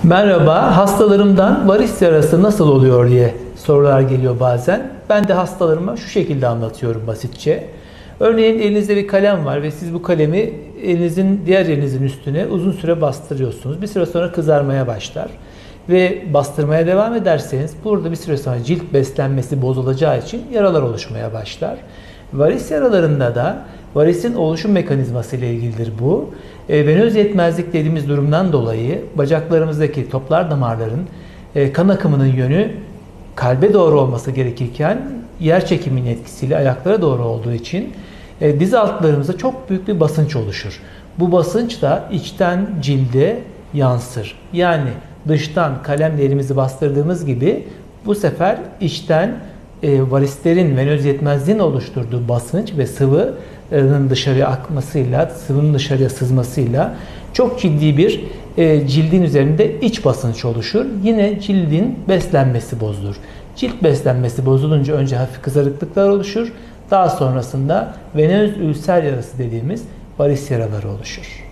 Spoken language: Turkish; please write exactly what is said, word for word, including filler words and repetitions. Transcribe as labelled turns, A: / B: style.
A: Merhaba, hastalarımdan varis yarası nasıl oluyor diye sorular geliyor bazen. Ben de hastalarıma şu şekilde anlatıyorum basitçe. Örneğin elinizde bir kalem var ve siz bu kalemi elinizin diğer elinizin üstüne uzun süre bastırıyorsunuz. Bir süre sonra kızarmaya başlar. Ve bastırmaya devam ederseniz burada bir süre sonra cilt beslenmesi bozulacağı için yaralar oluşmaya başlar. Varis yaralarında da varisin oluşum mekanizması ile ilgilidir bu. E, venöz yetmezlik dediğimiz durumdan dolayı bacaklarımızdaki toplar damarların e, kan akımının yönü kalbe doğru olması gerekirken yer çekiminin etkisiyle ayaklara doğru olduğu için e, diz altlarımızda çok büyük bir basınç oluşur. Bu basınç da içten cilde yansır. Yani dıştan kalemle elimizi bastırdığımız gibi bu sefer içten e, varislerin venöz yetmezliğin oluşturduğu basınç ve sıvının dışarıya akmasıyla, sıvının dışarıya sızmasıyla çok ciddi bir e, cildin üzerinde iç basınç oluşur. Yine cildin beslenmesi bozulur. Cilt beslenmesi bozulunca önce hafif kızarıklıklar oluşur. Daha sonrasında venöz ülser yarası dediğimiz varis yaraları oluşur.